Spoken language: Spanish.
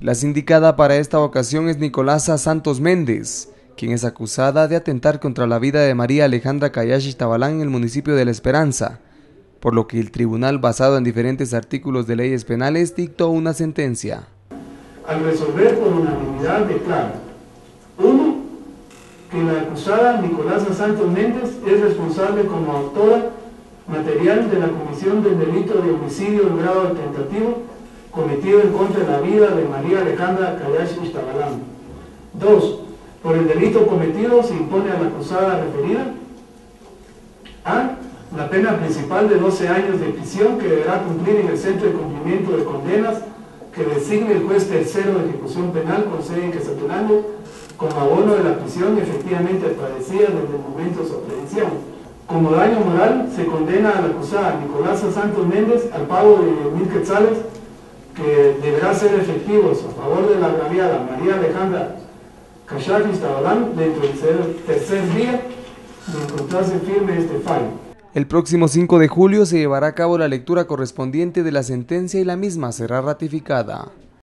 La sindicada para esta ocasión es Nicolasa Santos Méndez, quien es acusada de atentar contra la vida de María Alejandra Cayash Ixtabalán en el municipio de La Esperanza, por lo que el tribunal, basado en diferentes artículos de leyes penales, dictó una sentencia. Al resolver por unanimidad declara: 1. Que la acusada Nicolasa Santos Méndez es responsable como autora material de la comisión del delito de homicidio en grado tentativo cometido en contra de la vida de María Alejandra Cayash Ixtabalán. 2. Por el delito cometido se impone a la acusada referida: A. La pena principal de 12 años de prisión que deberá cumplir en el centro de cumplimiento de condenas que designe el juez tercero de ejecución penal con sede en Quetzaltenango, con abono de la prisión efectivamente padecida desde el momento de su aprehensión. Como daño moral, se condena a la acusada Nicolasa Santos Méndez al pago de 10,000 quetzales que deberá ser efectivos a favor de la agraviada María Alejandra Cayash Ixtabalán dentro del tercer día de encontrarse firme este fallo. El próximo 5 de julio se llevará a cabo la lectura correspondiente de la sentencia y la misma será ratificada.